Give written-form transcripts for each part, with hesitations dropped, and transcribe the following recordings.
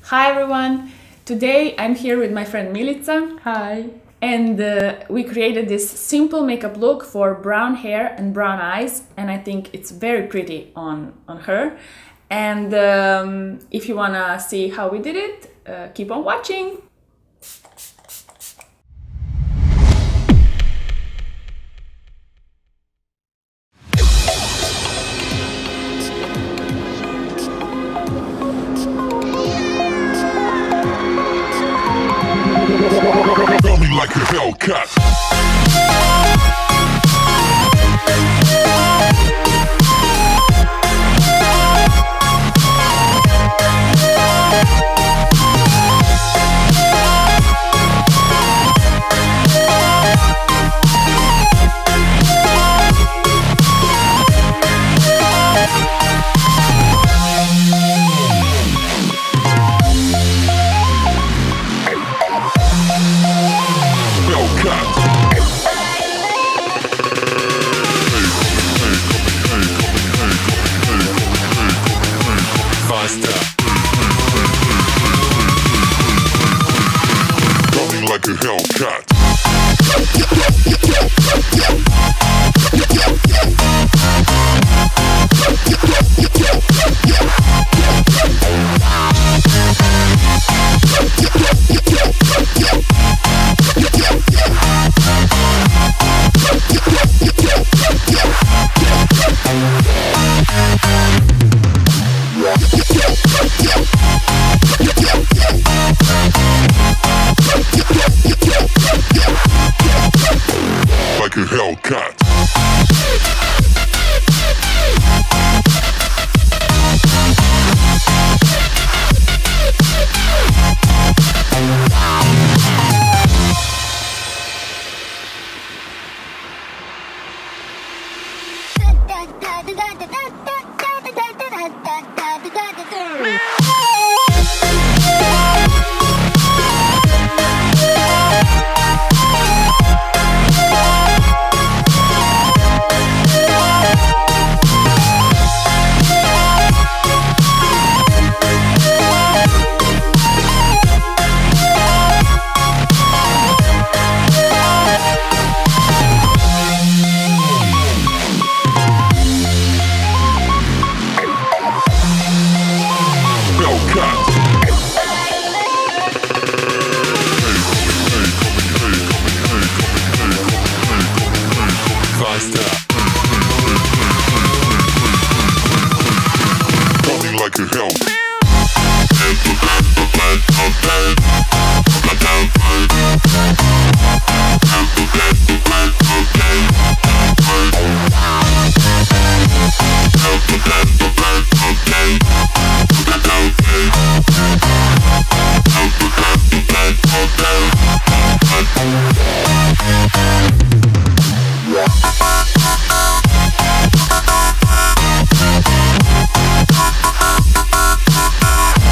Hi everyone! Today I'm here with my friend Milica. Hi! And we created this simple makeup look for brown hair and brown eyes, and I think it's very pretty on her. And if you wanna see how we did it, keep on watching! Feel me like a Hellcat. Like a Hellcat. Like a Hellcat. Like a hell.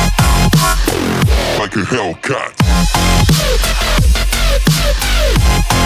Like a Hellcat.